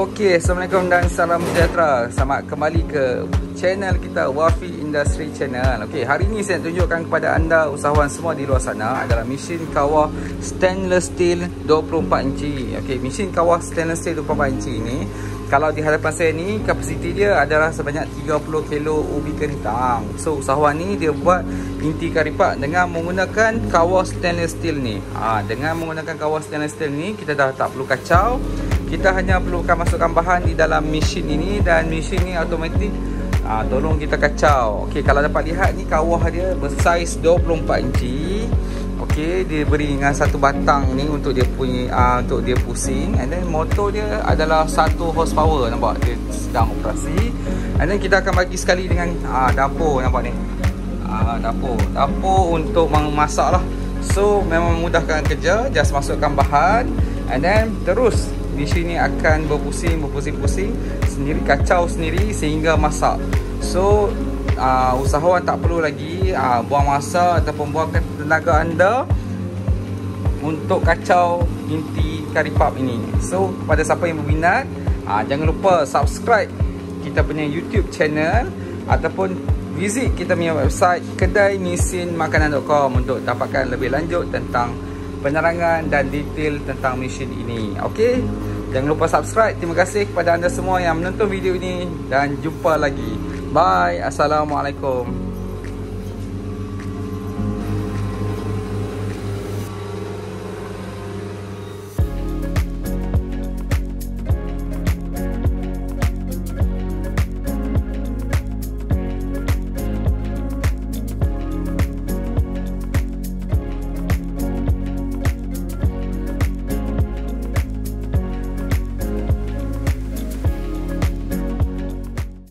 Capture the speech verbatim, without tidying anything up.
Okey, Assalamualaikum dan salam sejahtera. Selamat kembali ke channel kita, Wafi Industry Channel. Okey, hari ini saya tunjukkan kepada anda usahawan semua di luar sana adalah mesin kawah stainless steel dua puluh empat inci. Okey, mesin kawah stainless steel dua puluh empat inci ini, kalau di hadapan saya ni, kapasiti dia adalah sebanyak tiga puluh kilo ubi kentang. So, usahawan ni dia buat inti karipak dengan menggunakan kawah stainless steel ni. Ha, dengan menggunakan kawah stainless steel ni, kita dah tak perlu kacau. Kita hanya perlukan masukkan bahan di dalam mesin ini dan mesin ni automatik ha, tolong kita kacau. Okey, kalau dapat lihat ni kawah dia bersaiz dua puluh empat inci. Okey, dia beri dengan satu batang ni untuk dia punya uh, untuk dia pusing, and then motor dia adalah satu horsepower, nampak dia sedang operasi. And then kita akan bagi sekali dengan uh, dapur, nampak ni. Uh, dapur, dapur untuk memasak lah. So memang memudahkan kerja, just masukkan bahan and then terus mesin ni akan berpusing, berpusing-pusing sendiri, kacau sendiri sehingga masak. So uh, usahawan tak perlu lagi uh, buang masa ataupun buangkan tenaga anda untuk kacau inti karipap ini. So kepada siapa yang berminat, uh, jangan lupa subscribe kita punya YouTube channel ataupun visit kita punya website kedai mesin makanan dot com untuk dapatkan lebih lanjut tentang penerangan dan detail tentang mesin ini. Okey, jangan lupa subscribe. Terima kasih kepada anda semua yang menonton video ini dan jumpa lagi. Bye. Assalamualaikum.